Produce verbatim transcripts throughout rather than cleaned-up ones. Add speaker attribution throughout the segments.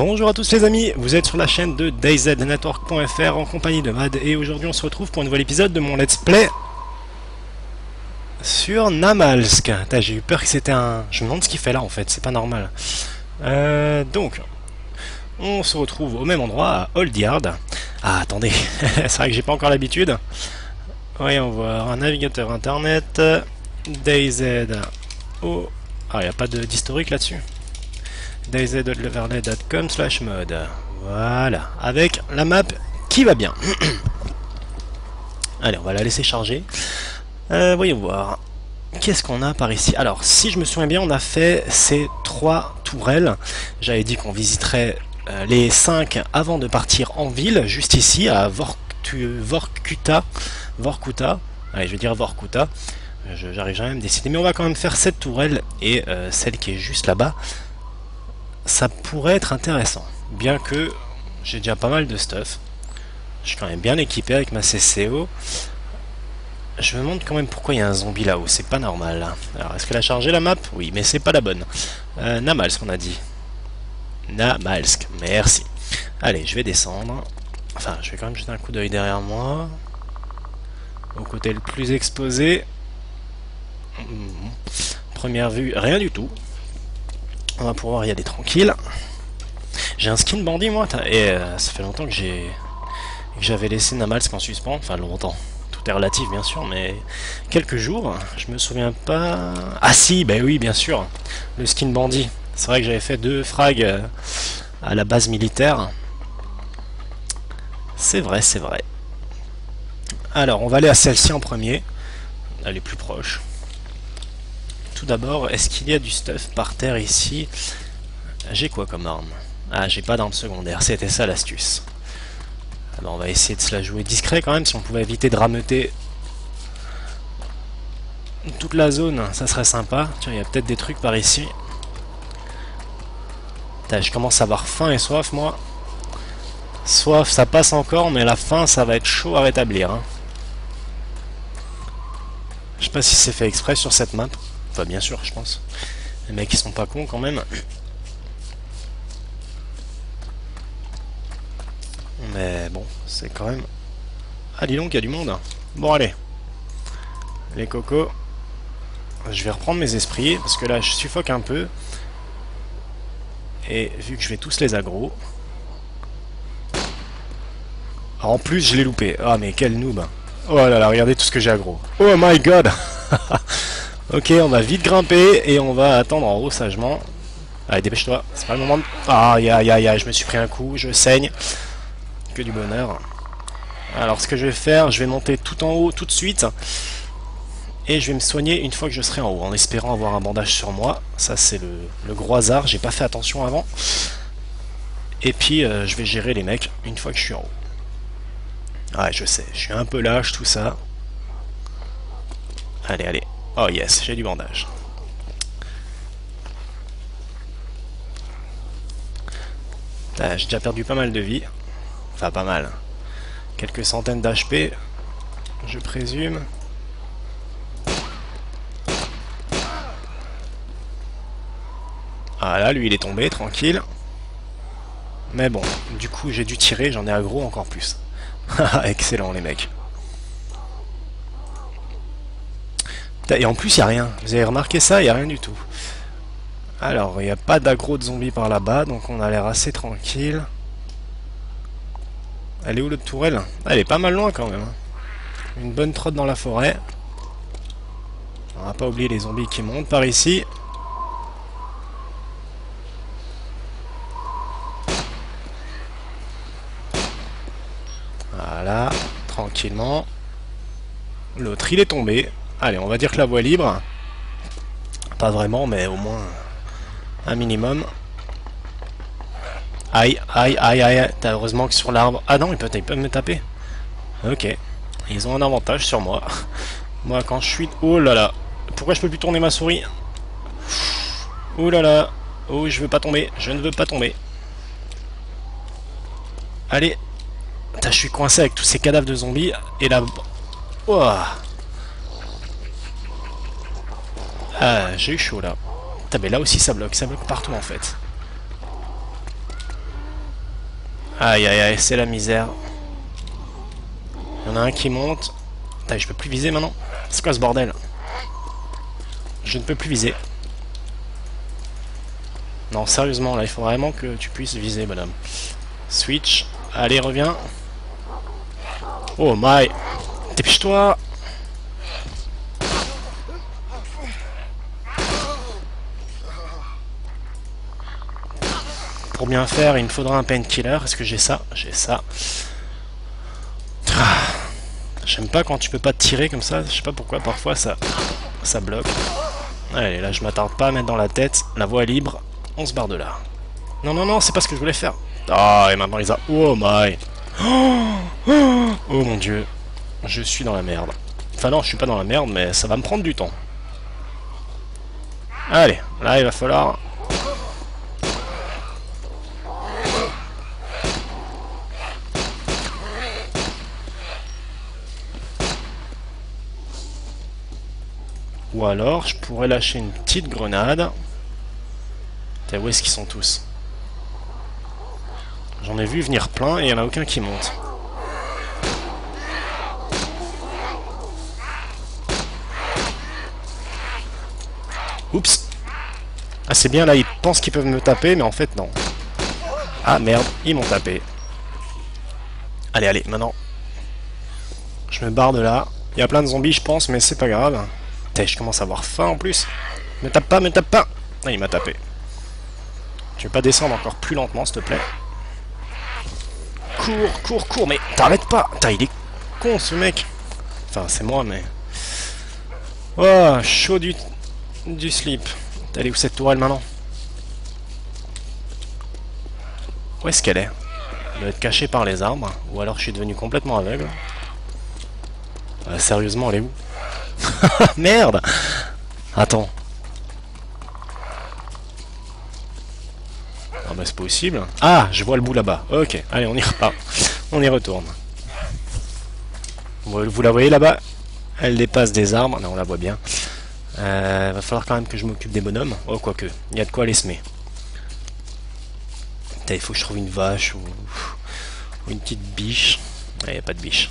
Speaker 1: Bonjour à tous les amis, vous êtes sur la chaîne de DayZ Network point F R en compagnie de Mad et aujourd'hui on se retrouve pour un nouvel épisode de mon let's play sur Namalsk. J'ai eu peur que c'était un... Je me demande ce qu'il fait là en fait, c'est pas normal. Euh, donc, on se retrouve au même endroit à Old Yard. Ah attendez, c'est vrai que j'ai pas encore l'habitude. Voyons voir, un navigateur internet, DayZ. Oh, ah il n'y a pas d'historique là-dessus. dayz point leverlet point com slash mode. Voilà, avec la map qui va bien. Allez, on va la laisser charger. Euh, voyons voir. Qu'est-ce qu'on a par ici? Alors, si je me souviens bien, on a fait ces trois tourelles. J'avais dit qu'on visiterait euh, les cinq avant de partir en ville, juste ici, à Vorkuta. Vorkuta. Vorkuta. Allez, je vais dire Vorkuta. J'arrive jamais à me décider. Mais on va quand même faire cette tourelle et euh, celle qui est juste là-bas. Ça pourrait être intéressant, bien que j'ai déjà pas mal de stuff. Je suis quand même bien équipé avec ma C C O. Je me demande quand même pourquoi il y a un zombie là-haut, c'est pas normal. Alors, est-ce qu'elle a chargé la map? Oui, mais c'est pas la bonne. Euh, Namalsk, on a dit. Namalsk, merci. Allez, je vais descendre. Enfin, je vais quand même jeter un coup d'œil derrière moi. Au côté le plus exposé. Première vue, rien du tout. On va pouvoir y aller tranquille. J'ai un skin bandit moi, et euh, ça fait longtemps que j'ai que j'avais laissé Namalsk en suspens. Enfin longtemps, tout est relatif bien sûr, mais quelques jours. Je me souviens pas. Ah si, ben oui bien sûr, le skin bandit. C'est vrai que j'avais fait deux frags euh, à la base militaire. C'est vrai, c'est vrai. Alors on va aller à celle-ci en premier. Elle est plus proche. Tout d'abord, est-ce qu'il y a du stuff par terre ici? J'ai quoi comme arme? Ah, j'ai pas d'arme secondaire, c'était ça l'astuce. Alors on va essayer de se la jouer discret quand même, si on pouvait éviter de rameuter toute la zone, ça serait sympa. Tiens, il y a peut-être des trucs par ici. Putain, je commence à avoir faim et soif moi. Soif, ça passe encore, mais la faim, ça va être chaud à rétablir. Hein. Je sais pas si c'est fait exprès sur cette map. Enfin, bien sûr, je pense. Les mecs, ils sont pas cons quand même. Mais bon, c'est quand même... Ah, dis donc, il y a du monde. Bon, allez. Les cocos. Je vais reprendre mes esprits, parce que là, je suffoque un peu. Et vu que je vais tous les aggro... Alors, en plus, je l'ai loupé. Ah, mais quel noob. Oh là là, regardez tout ce que j'ai aggro. Oh my god. Ok, on va vite grimper et on va attendre en haut sagement. Allez, dépêche-toi, c'est pas le moment de... Aïe aïe aïe aïe, je me suis pris un coup, je saigne. Que du bonheur. Alors ce que je vais faire, je vais monter tout en haut tout de suite. Et je vais me soigner une fois que je serai en haut, en espérant avoir un bandage sur moi. Ça c'est le, le gros hasard, j'ai pas fait attention avant. Et puis euh, je vais gérer les mecs une fois que je suis en haut. Ouais, je sais, je suis un peu lâche tout ça. Allez, allez. Oh yes, j'ai du bandage. Ah, j'ai déjà perdu pas mal de vie. Enfin, pas mal. Quelques centaines d'H P, je présume. Ah là, lui il est tombé, tranquille. Mais bon, du coup j'ai dû tirer, j'en ai aggro encore plus. Excellent les mecs. Et en plus, il n'y a rien. Vous avez remarqué ça? Il n'y a rien du tout. Alors, il n'y a pas d'aggro de zombies par là-bas, donc on a l'air assez tranquille. Elle est où l'autre tourelle? Elle est pas mal loin quand même. Une bonne trotte dans la forêt. On va pas oublier les zombies qui montent par ici. Voilà, tranquillement. L'autre, il est tombé. Allez, on va dire que la voie est libre. Pas vraiment, mais au moins un minimum. Aïe, aïe, aïe, aïe. T'as heureusement que sur l'arbre... Ah non, ils peuvent, ils peuvent me taper. Ok. Ils ont un avantage sur moi. Moi, quand je suis... Oh là là. Pourquoi je peux plus tourner ma souris? Oh là là. Oh, je veux pas tomber. Je ne veux pas tomber. Allez. Putain, je suis coincé avec tous ces cadavres de zombies. Et là... Oh. Ah, j'ai eu chaud là. Putain, mais là aussi ça bloque, ça bloque partout en fait. Aïe aïe aïe, c'est la misère. Il y en a un qui monte. Putain, je peux plus viser maintenant. C'est quoi ce bordel? Je ne peux plus viser. Non, sérieusement, là, il faut vraiment que tu puisses viser, madame. Switch. Allez, reviens. Oh my. Dépêche-toi. Pour bien faire, il me faudra un painkiller. Est-ce que j'ai ça? J'ai ça. Ah. J'aime pas quand tu peux pas tirer comme ça. Je sais pas pourquoi, parfois, ça, ça bloque. Allez, là, je m'attarde pas à mettre dans la tête. La voie est libre. On se barre de là. Non, non, non, c'est pas ce que je voulais faire. Ah, et maintenant, les a... Oh my. Oh, oh, oh mon dieu. Je suis dans la merde. Enfin non, je suis pas dans la merde, mais ça va me prendre du temps. Allez, là il va falloir... Ou alors, je pourrais lâcher une petite grenade. T'as où est-ce qu'ils sont tous? J'en ai vu venir plein et il n'y en a aucun qui monte. Oups. Ah c'est bien là, ils pensent qu'ils peuvent me taper, mais en fait non. Ah merde, ils m'ont tapé. Allez, allez, maintenant. Je me barre de là. Il y a plein de zombies je pense, mais c'est pas grave. Putain, je commence à avoir faim en plus. Me tape pas, me tape pas. Ah, il m'a tapé. Tu veux pas descendre encore plus lentement s'il te plaît? Cours, cours, cours, mais t'arrêtes pas. Putain, il est con ce mec. Enfin, c'est moi, mais... Oh, chaud du... du slip. T'es allé où cette tourelle maintenant? Où est-ce qu'elle est? Elle doit être cachée par les arbres. Ou alors je suis devenu complètement aveugle. Euh, sérieusement, elle est où? Merde! Attends. Ah bah c'est possible. Ah, je vois le bout là-bas. Ok, allez, on y repart. On y retourne. Vous la voyez là-bas? Elle dépasse des arbres. Non, on la voit bien. Euh, va falloir quand même que je m'occupe des bonhommes. Oh, quoique. Il y a de quoi les semer. Putain, il faut que je trouve une vache ou, ou une petite biche. Il n'y a pas de biche.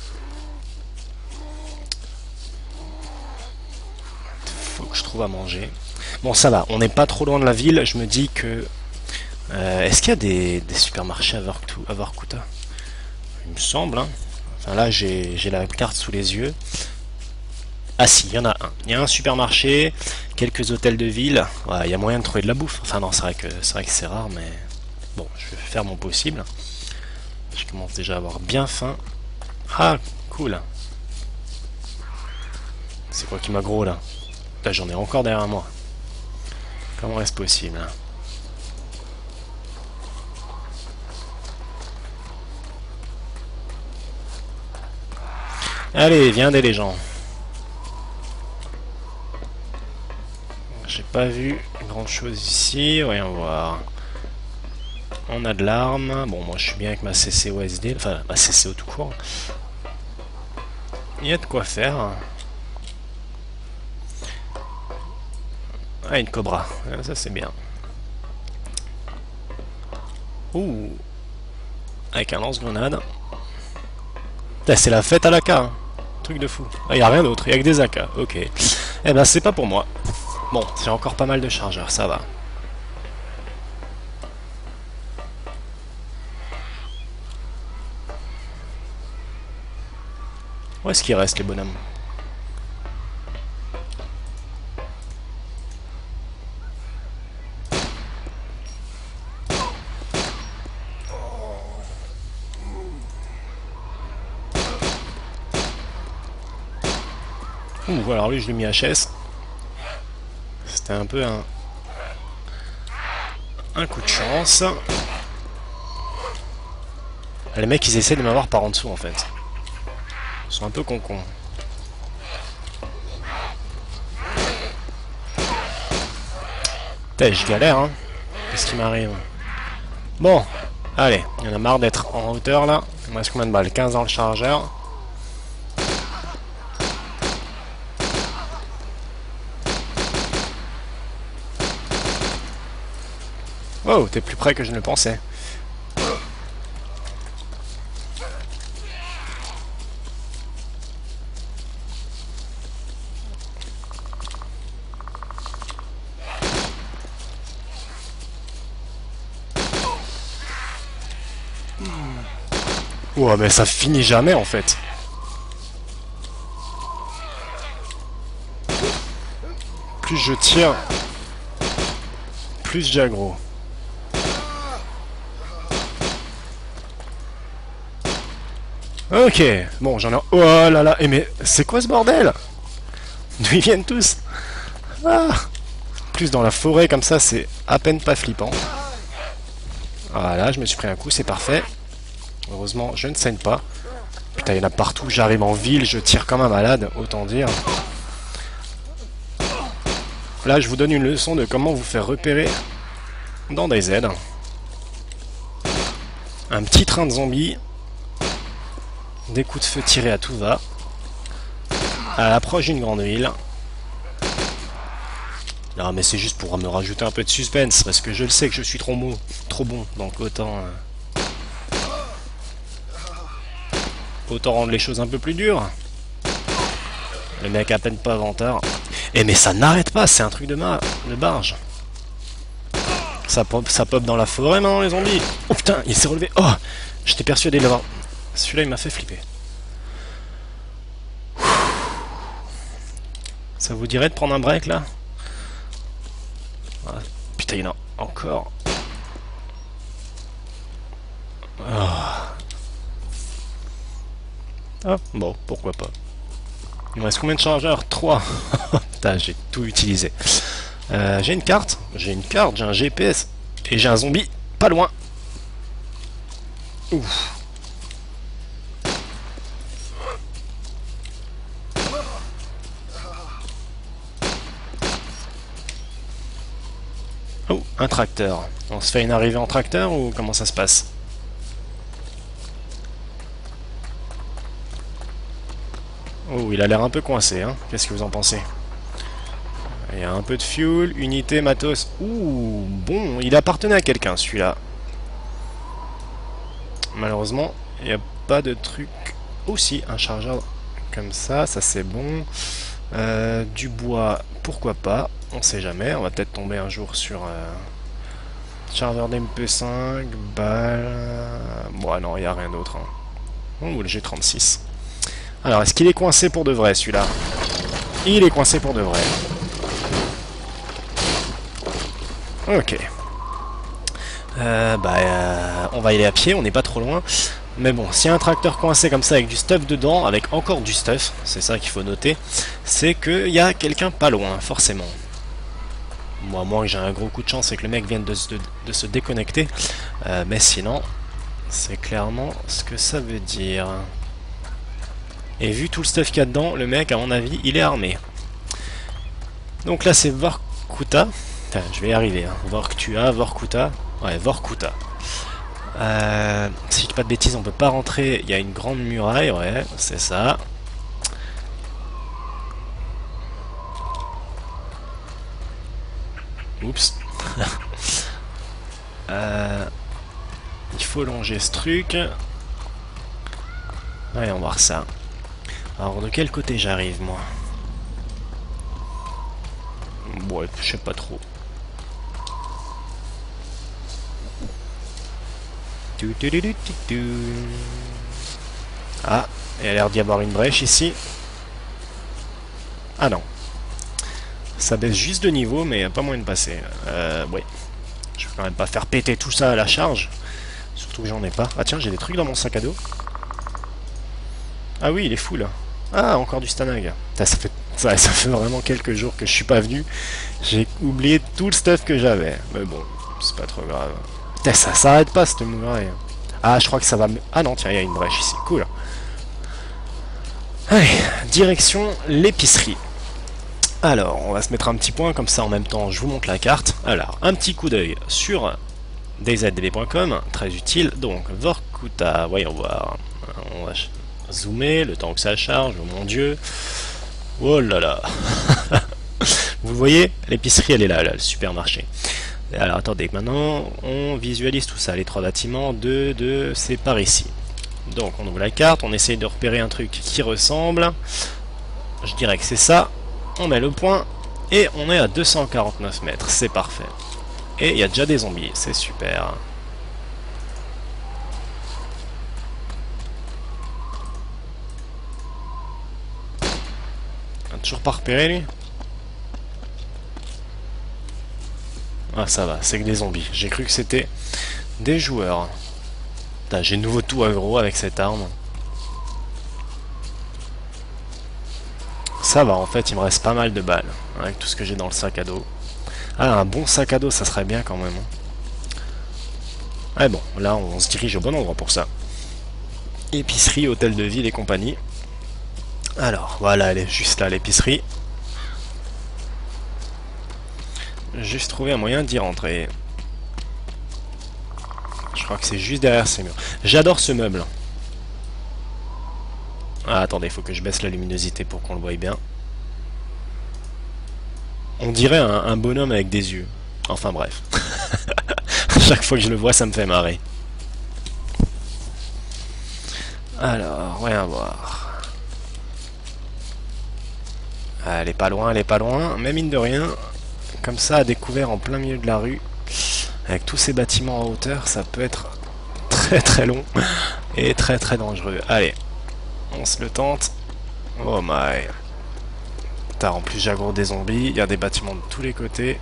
Speaker 1: Faut que je trouve à manger. Bon, ça va. On n'est pas trop loin de la ville. Je me dis que... Euh, Est-ce qu'il y a des, des supermarchés à Vorkuta? Il me semble. Hein. Enfin, là, j'ai la carte sous les yeux. Ah si, il y en a un. Il y a un supermarché, quelques hôtels de ville. Ouais, il y a moyen de trouver de la bouffe. Enfin non, c'est vrai que c'est vrai que c'est rare, mais bon, je vais faire mon possible. Je commence déjà à avoir bien faim. Ah, cool. C'est quoi qui m'a gros là? Là, j'en ai encore derrière moi. Comment est-ce possible? Allez, viens des les gens. J'ai pas vu grand chose ici, voyons voir. On a de l'arme. Bon, moi je suis bien avec ma C C O S D, enfin ma C C O tout court. Il y a de quoi faire. Ah, une cobra, ça c'est bien. Ouh, avec un lance-grenade. C'est la fête à l'A K, hein. Truc de fou. Ah, il n'y a rien d'autre, il n'y a que des A K, ok. Eh ben c'est pas pour moi. Bon, j'ai encore pas mal de chargeurs, ça va. Où est-ce qu'il reste les bonhommes? Ouh, alors lui je l'ai mis H S. C'était un peu un... un coup de chance. Les mecs ils essaient de m'avoir par en dessous en fait. Ils sont un peu con-con. Putain, je galère hein. Qu'est-ce qui m'arrive? Bon, allez, il y en a marre d'être en hauteur là. Il me reste combien de balles? quinze dans le chargeur. Oh, t'es plus près que je ne le pensais. Ouais, mais ça finit jamais en fait. Plus je tire, plus j'aggro. Ok, bon, j'en ai... Oh là là, et mais c'est quoi ce bordel? D'où ils viennent tous? Ah. Plus dans la forêt comme ça, c'est à peine pas flippant. Voilà, je me suis pris un coup, c'est parfait. Heureusement, je ne saigne pas. Putain, il y en a partout, j'arrive en ville, je tire comme un malade, autant dire. Là, je vous donne une leçon de comment vous faire repérer dans des aides. Un petit train de zombies. Des coups de feu tirés à tout va. À l'approche d'une grande ville. Non, mais c'est juste pour me rajouter un peu de suspense, parce que je le sais que je suis trop bon, trop bon, donc autant... Euh, autant rendre les choses un peu plus dures. Le mec à peine pas vantard. Eh mais ça n'arrête pas, c'est un truc de, ma de barge. Ça pop, ça pop dans la forêt maintenant les zombies. Oh putain, il s'est relevé. Oh, j'étais persuadé de l'avoir. Celui-là il m'a fait flipper. Ça vous dirait de prendre un break là? Ah, putain, il y en a encore. Oh. Ah, bon, pourquoi pas. Il me reste combien de chargeurs? trois. Putain, j'ai tout utilisé. Euh, j'ai une carte, j'ai une carte, j'ai un G P S. Et j'ai un zombie pas loin. Ouf. Oh, un tracteur. On se fait une arrivée en tracteur ou comment ça se passe? Oh, il a l'air un peu coincé, hein. Qu'est-ce que vous en pensez? Il y a un peu de fuel, unité, matos. Ouh, bon, il appartenait à quelqu'un, celui-là. Malheureusement, il n'y a pas de truc... Aussi, un chargeur comme ça, ça c'est bon. Euh, du bois, pourquoi pas? On sait jamais, on va peut-être tomber un jour sur... Euh... Chargeur d'M P cinq, balle... Bon, non, il n'y a rien d'autre. Hein. Oh, le G trente-six. Alors, est-ce qu'il est coincé pour de vrai, celui-là? Il est coincé pour de vrai. Ok. Euh, bah, euh, on va y aller à pied, on n'est pas trop loin. Mais bon, s'il y a un tracteur coincé comme ça avec du stuff dedans, avec encore du stuff, c'est ça qu'il faut noter, c'est qu'il y a quelqu'un pas loin, forcément. Moi, moi, j'ai un gros coup de chance, c'est que le mec vienne de, de, de se déconnecter. Euh, mais sinon, c'est clairement ce que ça veut dire. Et vu tout le stuff qu'il y a dedans, le mec, à mon avis, il est armé. Donc là, c'est Vorkuta. Putain, je vais y arriver. Hein. Vorkuta, Vorkuta. Ouais, Vorkuta. Euh, si je dis pas de bêtises, on peut pas rentrer. Il y a une grande muraille, ouais, c'est ça. Oups. euh, il faut longer ce truc. Allez, on va voir ça. Alors, de quel côté j'arrive, moi? Ouais, je sais pas trop. Ah, il a l'air d'y avoir une brèche ici. Ah non. Ça baisse juste de niveau, mais pas moyen de passer. Euh, ouais. Je vais quand même pas faire péter tout ça à la charge. Surtout que j'en ai pas. Ah tiens, j'ai des trucs dans mon sac à dos. Ah oui, il est fou là. Ah, encore du Stanag. Ça, ça, fait, ça, ça fait vraiment quelques jours que je suis pas venu. J'ai oublié tout le stuff que j'avais. Mais bon, c'est pas trop grave. Putain, ça s'arrête pas cette muraille. Ah, je crois que ça va... Ah non, tiens, il y a une brèche ici. Cool. Allez, direction l'épicerie. Alors, on va se mettre un petit point, comme ça en même temps je vous montre la carte. Alors, un petit coup d'œil sur d z d b point com, très utile. Donc, Vorkuta, voyons voir. On va zoomer, le temps que ça charge, oh mon dieu. Oh là là. Vous voyez, l'épicerie elle est là, là, le supermarché. Alors attendez, maintenant on visualise tout ça, les trois bâtiments, deux, deux, c'est par ici. Donc on ouvre la carte, on essaye de repérer un truc qui ressemble. Je dirais que c'est ça. On met le point et on est à deux cent quarante-neuf mètres, c'est parfait. Et il y a déjà des zombies, c'est super. Toujours pas repéré lui? Ah ça va, c'est que des zombies. J'ai cru que c'était des joueurs. J'ai de nouveau tout aggro avec cette arme. Ça va, en fait, il me reste pas mal de balles avec tout ce que j'ai dans le sac à dos. Ah, un bon sac à dos, ça serait bien quand même. Ah bon, là, on se dirige au bon endroit pour ça. Épicerie, hôtel de ville et compagnie. Alors, voilà, elle est juste là, l'épicerie. Juste trouver un moyen d'y rentrer. Je crois que c'est juste derrière ces murs. J'adore ce meuble. Ah, attendez, il faut que je baisse la luminosité pour qu'on le voie bien. On dirait un, un bonhomme avec des yeux. Enfin bref. Chaque fois que je le vois, ça me fait marrer. Alors, voyons voir. Ah, elle est pas loin, elle est pas loin. Mais mine de rien, comme ça, à découvert en plein milieu de la rue, avec tous ces bâtiments en hauteur, ça peut être très très long et très très dangereux. Allez, on se le tente. Oh my. En plus j'aggro des zombies, il y a des bâtiments de tous les côtés.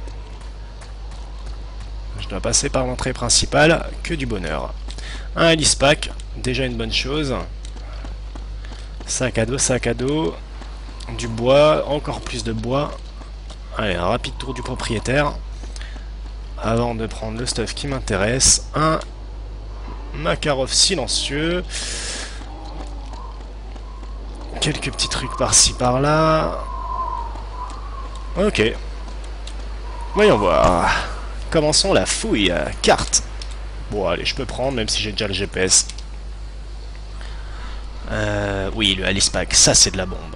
Speaker 1: Je dois passer par l'entrée principale, que du bonheur. Un Alice Pack, déjà une bonne chose. Sac à dos, sac à dos. Du bois, encore plus de bois. Allez, un rapide tour du propriétaire. Avant de prendre le stuff qui m'intéresse. Un Makarov silencieux. Quelques petits trucs par-ci par-là. Ok. Voyons voir. Commençons la fouille. Carte. Bon, allez, je peux prendre, même si j'ai déjà le G P S. Euh, oui, le Alice Pack, ça c'est de la bombe.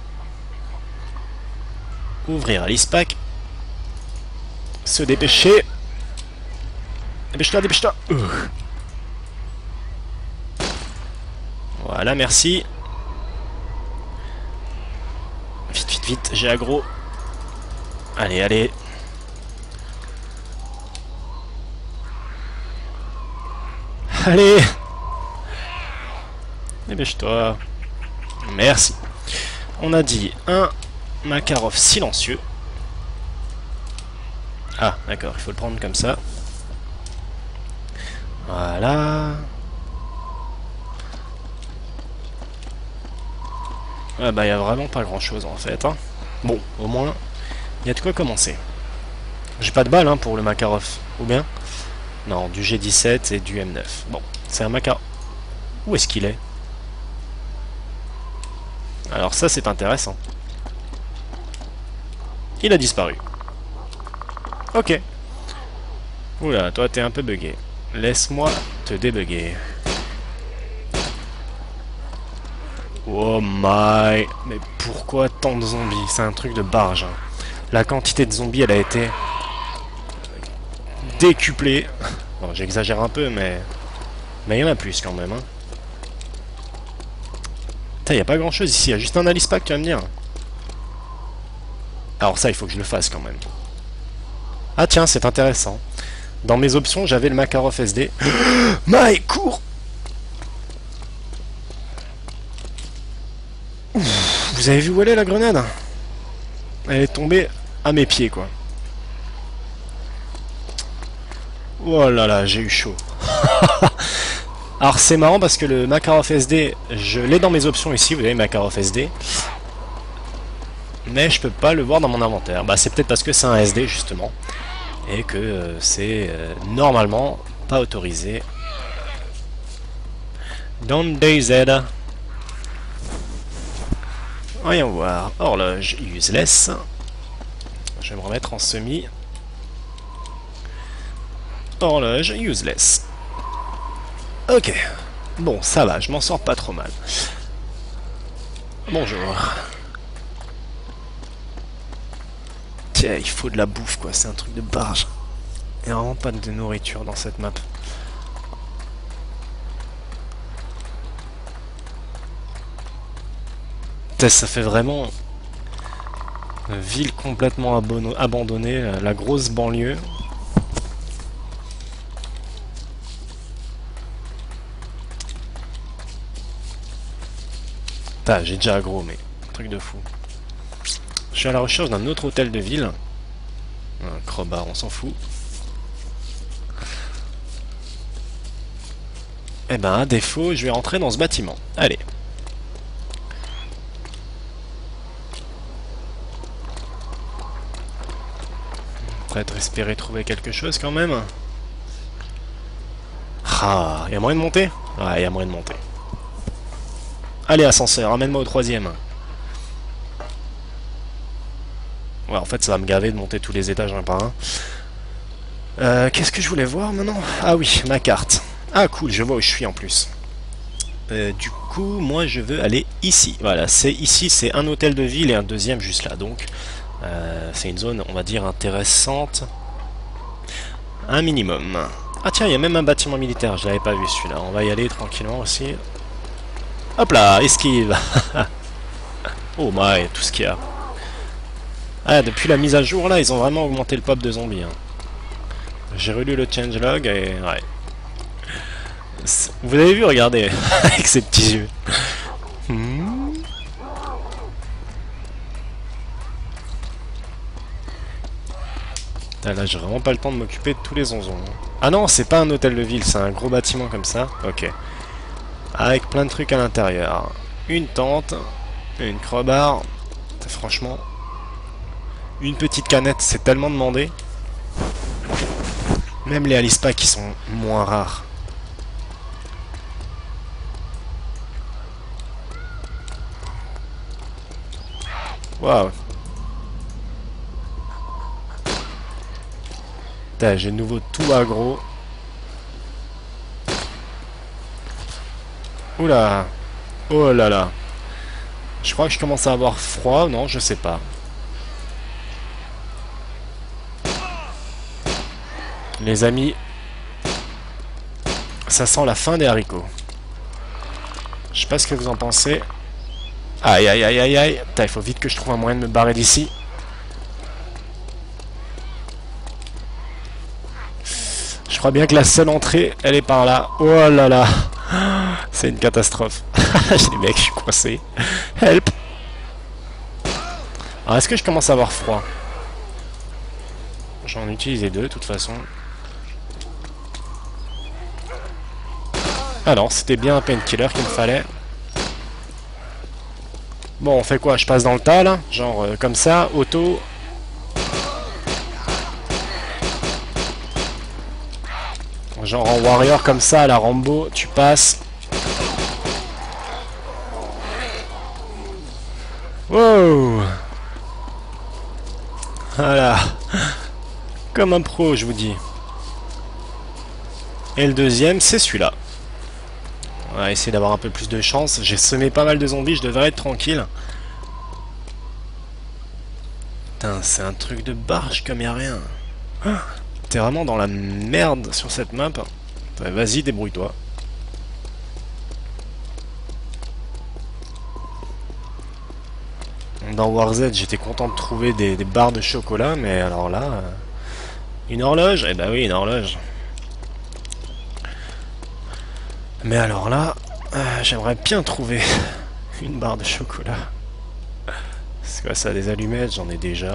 Speaker 1: Ouvrir Alice Pack. Se dépêcher. Dépêche-toi, dépêche-toi. Uh. Voilà, merci. Vite, vite, vite, j'ai aggro. Allez, allez. Allez. Dépêche-toi. Merci. On a dit un Makarov silencieux. Ah, d'accord, il faut le prendre comme ça. Voilà. Ah bah, il n'y a vraiment pas grand-chose en fait. Hein. Bon, au moins... il y a de quoi commencer. J'ai pas de balles hein, pour le Makarov. Ou bien? Non, du G dix-sept et du M neuf. Bon, c'est un Makarov. Où est-ce qu'il est? Alors ça, c'est intéressant. Il a disparu. Ok. Oula, toi, t'es un peu bugué. Laisse-moi te débugger. Oh my... mais pourquoi tant de zombies? C'est un truc de barge. Hein. La quantité de zombies, elle a été décuplée. Bon, j'exagère un peu, mais... mais il y en a plus quand même. Hein. Putain, il n'y a pas grand-chose ici. Il y a juste un Alice Pack, tu vas me dire. Alors ça, il faut que je le fasse quand même. Ah tiens, c'est intéressant. Dans mes options, j'avais le Makarov S D. My, cours! Ouf, vous avez vu où elle est, la grenade? Elle est tombée à mes pieds, quoi. Oh là là, j'ai eu chaud. Alors c'est marrant parce que le Makarov S D, je l'ai dans mes options ici, vous voyez, Makarov S D. Mais je peux pas le voir dans mon inventaire. Bah c'est peut-être parce que c'est un S D, justement. Et que euh, c'est euh, normalement pas autorisé dans DayZ. Voyons voir. Horloge useless. Je vais me remettre en semi. Horloge useless. Ok. Bon, ça va, je m'en sors pas trop mal. Bonjour. Tiens, il faut de la bouffe, quoi. C'est un truc de barge. Il n'y a vraiment pas de nourriture dans cette map. Ça fait vraiment une ville complètement abandonnée, la grosse banlieue. J'ai déjà aggro, mais truc de fou. Je suis à la recherche d'un autre hôtel de ville. Un crowbar, on s'en fout. Eh ben, à défaut, je vais rentrer dans ce bâtiment. Allez. Peut-être espérer trouver quelque chose quand même. Ah, il y a moyen de monter? Ouais, il y a moyen de monter. Allez, ascenseur, amène-moi au troisième. Ouais, en fait, ça va me gaver de monter tous les étages un par un. Euh, Qu'est-ce que je voulais voir maintenant? Ah oui, ma carte. Ah cool, je vois où je suis en plus. Euh, du coup, moi je veux aller ici. Voilà, c'est ici, c'est un hôtel de ville et un deuxième juste là. Donc, euh, c'est une zone, on va dire, intéressante. Un minimum. Ah tiens, il y a même un bâtiment militaire, je l'avais pas vu celui-là. On va y aller tranquillement aussi. Hop là, esquive. Oh my, tout ce qu'il y a. Ah, depuis la mise à jour là, ils ont vraiment augmenté le pop de zombies. Hein. J'ai relu le changelog et ouais. Vous avez vu, regardez, avec ses petits yeux. Hmm. Ah, là, j'ai vraiment pas le temps de m'occuper de tous les onzons. Ah non, c'est pas un hôtel de ville, c'est un gros bâtiment comme ça. Ok. Avec plein de trucs à l'intérieur. Une tente, une crowbar. Franchement, une petite canette, c'est tellement demandé. Même les Alice Pack qui sont moins rares. Waouh. J'ai de nouveau tout aggro. Oula. Oh là là. Je crois que je commence à avoir froid. Non, je sais pas. Les amis, ça sent la fin des haricots. Je sais pas ce que vous en pensez. Aïe aïe aïe aïe aïe. Il faut vite que je trouve un moyen de me barrer d'ici. Je crois bien que la seule entrée, elle est par là. Oh là là. C'est une catastrophe. Les mecs, je suis coincé. Help. Alors, est-ce que je commence à avoir froid? J'en ai utilisé deux, de toute façon. Alors, c'était bien un painkiller qu'il me fallait. Bon, on fait quoi? Je passe dans le tas, là? Genre, euh, comme ça, auto. Genre en warrior, comme ça, à la Rambo, tu passes. Wow! Voilà. Comme un pro, je vous dis. Et le deuxième, c'est celui-là. On va essayer d'avoir un peu plus de chance. J'ai semé pas mal de zombies, je devrais être tranquille. Putain, c'est un truc de barge comme y'a rien. Ah, t'es vraiment dans la merde sur cette map. Vas-y, débrouille-toi. Dans War Z, j'étais content de trouver des, des barres de chocolat, mais alors là... Euh, une horloge? Eh bah oui, une horloge. Mais alors là, euh, j'aimerais bien trouver une barre de chocolat. C'est quoi ça, des allumettes? J'en ai déjà.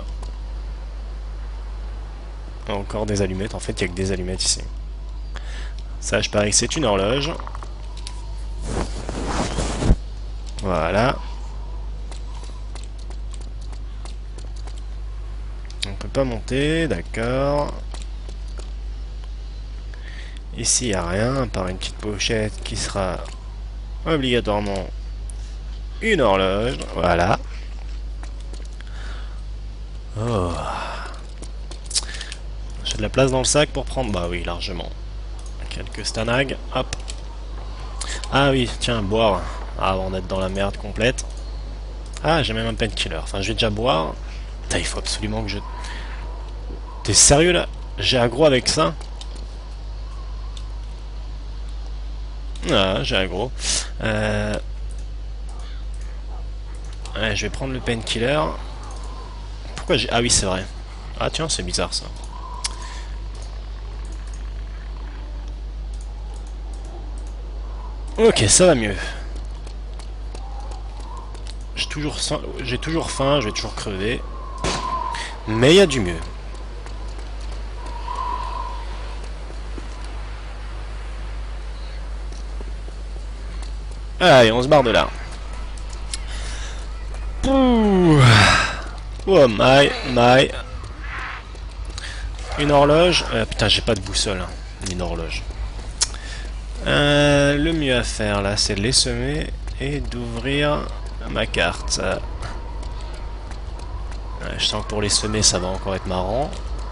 Speaker 1: Encore des allumettes, en fait il n'y a que des allumettes ici. Ça, je parie que c'est une horloge. Voilà. On peut pas monter, d'accord. Ici, il n'y a rien, à part une petite pochette qui sera obligatoirement une horloge. Voilà. Oh. J'ai de la place dans le sac pour prendre... Bah oui, largement. Quelques stanags, hop. Ah oui, tiens, boire. Avant d'être dans la merde complète. Ah, j'ai même un painkiller. Enfin, je vais déjà boire. Putain, il faut absolument que je... T'es sérieux, là? J'ai aggro avec ça? Ah, j'ai aggro. Euh... Ouais, je vais prendre le painkiller. Pourquoi j'ai... Ah oui, c'est vrai. Ah tiens, c'est bizarre, ça. Ok, ça va mieux. Je toujours, j'ai toujours faim, je vais toujours crever. Mais il y a du mieux. Allez, on se barre de là. Pouh. Oh my, my. Une horloge. Euh, putain, j'ai pas de boussole. Hein. Une horloge. Euh, le mieux à faire là, c'est de les semer et d'ouvrir ma carte. Ouais, je sens que pour les semer, ça va encore être marrant.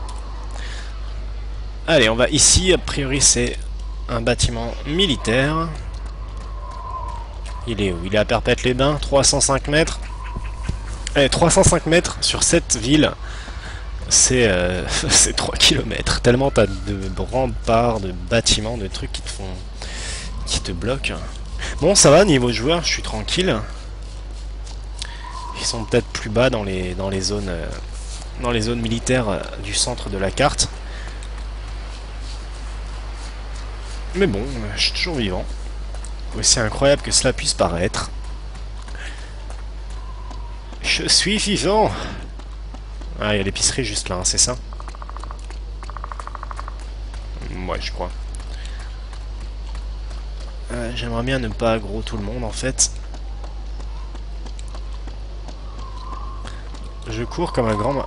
Speaker 1: Allez, on va ici. A priori, c'est un bâtiment militaire. Il est où? Il est à Perpète-les-Bains, trois cent cinq mètres. Allez, trois cent cinq mètres sur cette ville, c'est euh, trois kilomètres. Tellement t'as de remparts, de bâtiments, de trucs qui te font... qui te bloquent. Bon, ça va, niveau joueur, je suis tranquille. Ils sont peut-être plus bas dans les, dans les zones... Euh, dans les zones militaires euh, du centre de la carte. Mais bon, euh, je suis toujours vivant. Aussi incroyable que cela puisse paraître. Je suis vivant. Ah, il y a l'épicerie juste là, hein, c'est ça? Ouais, je crois. Euh, J'aimerais bien ne pas aggro tout le monde, en fait. Je cours comme un grand... Ma...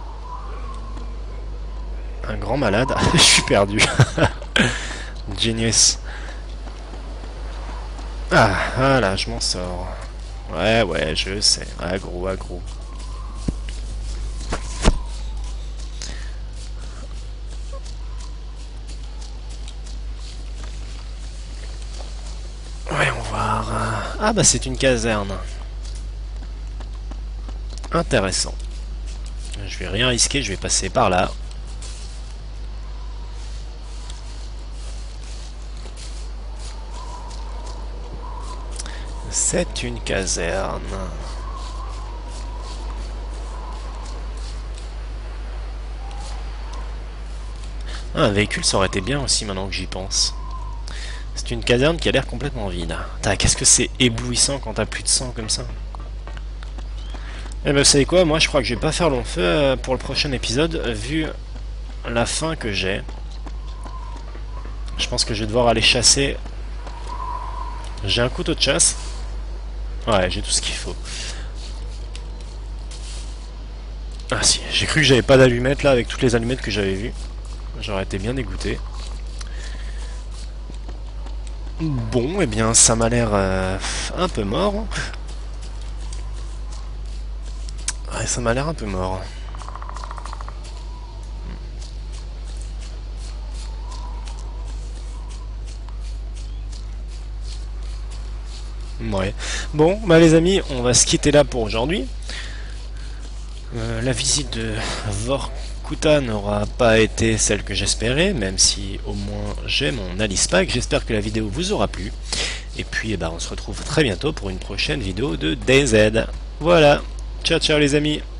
Speaker 1: Un grand malade. Je suis perdu. Genius. Ah, voilà, je m'en sors. Ouais, ouais, je sais. Aggro, aggro. Voyons voir. Ah bah c'est une caserne. Intéressant. Je vais rien risquer, je vais passer par là. C'est une caserne. Ah, un véhicule, ça aurait été bien aussi maintenant que j'y pense. C'est une caserne qui a l'air complètement vide. Qu'est-ce que c'est éblouissant quand t'as plus de sang comme ça. Eh ben vous savez quoi, moi je crois que je vais pas faire long feu pour le prochain épisode, vu la faim que j'ai. Je pense que je vais devoir aller chasser. J'ai un couteau de chasse. Ouais, j'ai tout ce qu'il faut. Ah si, j'ai cru que j'avais pas d'allumettes là avec toutes les allumettes que j'avais vues. J'aurais été bien dégoûté. Bon, eh bien ça m'a l'air euh, un peu mort. Ouais, ça m'a l'air un peu mort. Ouais. Bon, bah les amis, on va se quitter là pour aujourd'hui. Euh, la visite de Vorkuta n'aura pas été celle que j'espérais, même si au moins j'ai mon Alice Pack. J'espère que la vidéo vous aura plu. Et puis, eh ben, on se retrouve très bientôt pour une prochaine vidéo de D Z. Voilà. Ciao, ciao les amis.